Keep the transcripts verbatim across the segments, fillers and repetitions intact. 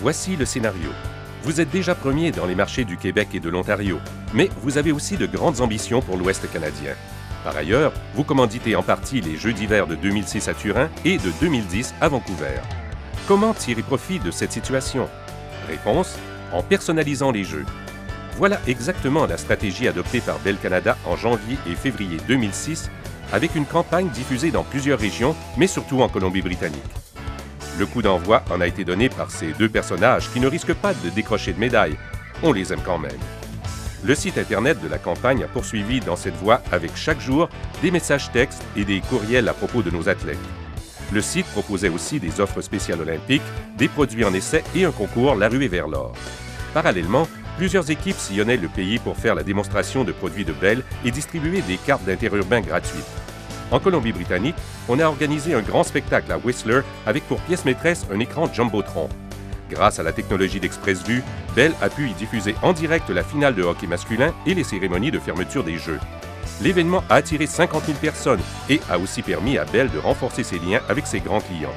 Voici le scénario. Vous êtes déjà premier dans les marchés du Québec et de l'Ontario, mais vous avez aussi de grandes ambitions pour l'Ouest canadien. Par ailleurs, vous commanditez en partie les Jeux d'hiver de deux mille six à Turin et de deux mille dix à Vancouver. Comment tirer profit de cette situation? Réponse: en personnalisant les jeux. Voilà exactement la stratégie adoptée par Bell Canada en janvier et février deux mille six, avec une campagne diffusée dans plusieurs régions, mais surtout en Colombie-Britannique. Le coup d'envoi en a été donné par ces deux personnages qui ne risquent pas de décrocher de médaille. On les aime quand même. Le site Internet de la campagne a poursuivi dans cette voie avec chaque jour des messages textes et des courriels à propos de nos athlètes. Le site proposait aussi des offres spéciales olympiques, des produits en essai et un concours La Ruée vers l'or. Parallèlement, plusieurs équipes sillonnaient le pays pour faire la démonstration de produits de Bell et distribuer des cartes d'interurbain gratuites. En Colombie-Britannique, on a organisé un grand spectacle à Whistler avec pour pièce maîtresse un écran Jumbotron. Grâce à la technologie d'Express-Vue, Bell a pu y diffuser en direct la finale de hockey masculin et les cérémonies de fermeture des Jeux. L'événement a attiré cinquante mille personnes et a aussi permis à Bell de renforcer ses liens avec ses grands clients.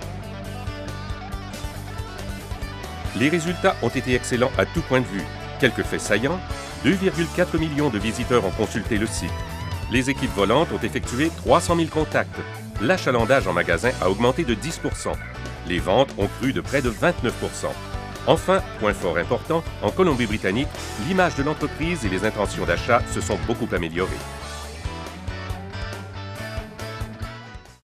Les résultats ont été excellents à tout point de vue. Quelques faits saillants: deux virgule quatre millions de visiteurs ont consulté le site. Les équipes volantes ont effectué trois cent mille contacts. L'achalandage en magasin a augmenté de dix pour cent. Les ventes ont cru de près de vingt-neuf pour cent. Enfin, point fort important, en Colombie-Britannique, l'image de l'entreprise et les intentions d'achat se sont beaucoup améliorées.